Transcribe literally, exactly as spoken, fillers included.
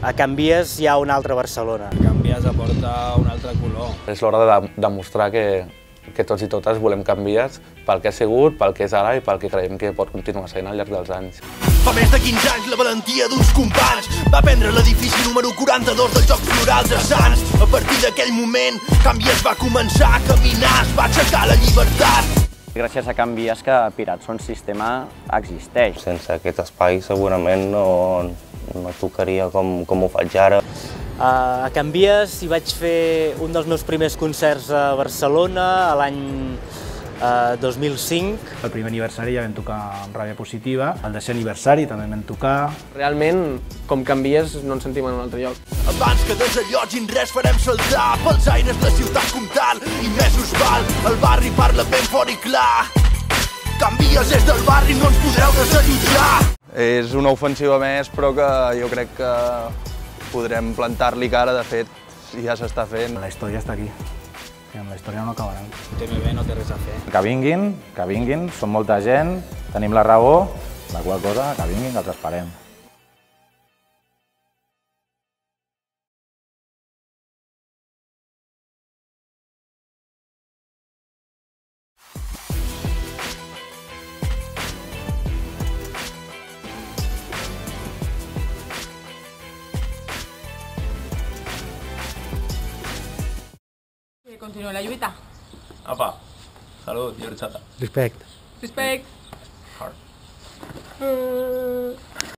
A Can Vies hi ha una altra Barcelona. Can Vies aporta un altre color. És l'hora de demostrar que, que tots i totes volem Can Vies pel que ha sigut, pel que és ara i pel que creiem que pot continuar sent al llarg dels anys. Fa més de quinze anys la valentia d'uns companys va prendre l'edifici número quaranta-dos dels Jocs Florals de Sants. A partir d'aquell moment, Can Vies va començar a caminar, es va aixecar la llibertat. Gràcies a Can Vies que Piratson Sistema existeix. Sense aquest espai segurament no, no tocaria com, com ho faig ara. A Can Vies hi vaig fer un dels meus primers concerts a Barcelona l'any dos mil cinc. El primer aniversari ja vam tocar amb Ràbia Positiva, el desè aniversari també vam tocar. Realment, com Can Vies, no ens sentim en un altre lloc. Abans que desallotgin res farem saltar pels aires la ciutat comtal i més us val, el barri parla ben fort i clar. Can Vies és del barri, no ens podreu desallotjar. És una ofensiva més, però que jo crec que podrem plantar-li cara, de fet, ja s'està fent. La història està aquí. I amb la història no acabaran. T M B no té res a fer. Que vinguin, que vinguin, som molta gent, tenim la raó, la qual cosa, que vinguin, que els esperem. Continua la lluita. Apa, salut i horxata. Respecte. Respect. Heart.